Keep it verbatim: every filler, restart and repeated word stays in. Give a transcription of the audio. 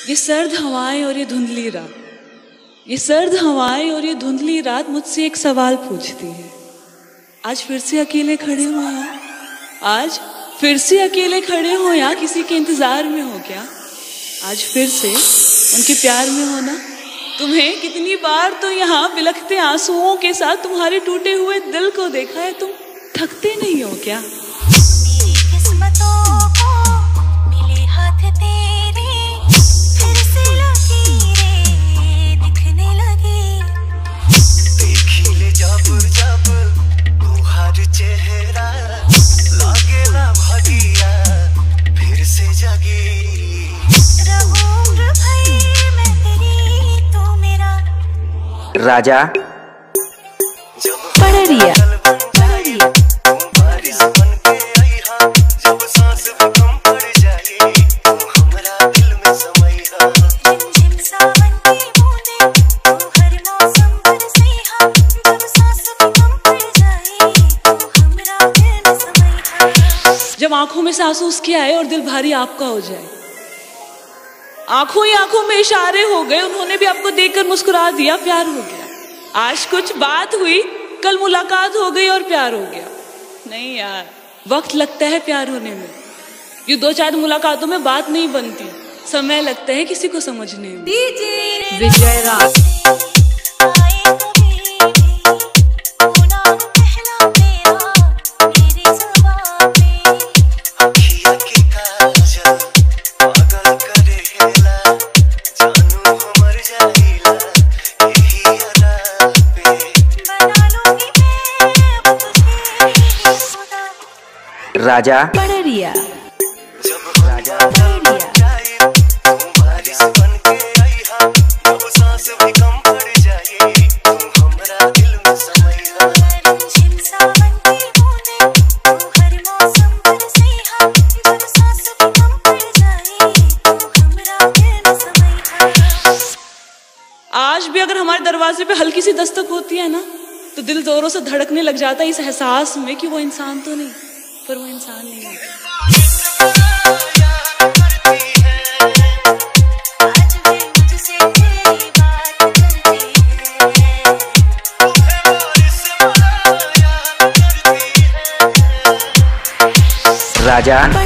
ये सर्द हवाएं और ये धुंधली रात, ये सर्द हवाएं और ये धुंधली रात मुझसे एक सवाल पूछती है। आज फिर से अकेले खड़े हो यहाँ, आज फिर से अकेले खड़े हो यहाँ, किसी के इंतजार में हो क्या? आज फिर से उनके प्यार में हो ना? तुम्हें कितनी बार तो यहाँ बिलखते आंसुओं के साथ तुम्हारे टूटे हुए दिल को देखा है, तुम थकते नहीं हो क्या? राजा पड़रिया जब आंखों में सांस उसके आए और दिल भारी आपका हो जाए, आंखों ही आंखों में इशारे हो गए, उन्होंने भी आपको देखकर मुस्कुरा दिया, प्यार हो गया। आज कुछ बात हुई, कल मुलाकात हो गई और प्यार हो गया। नहीं यार, वक्त लगता है प्यार होने में, ये दो चार मुलाकातों में बात नहीं बनती, समय लगता है किसी को समझने में। विजय राज राजा पड़रिया राजा आज भी अगर हमारे दरवाजे पे हल्की सी दस्तक होती है ना, तो दिल जोरों से धड़कने लग जाता है इस एहसास में कि वो इंसान तो नहीं, पर वो इंसान नहीं है। राजा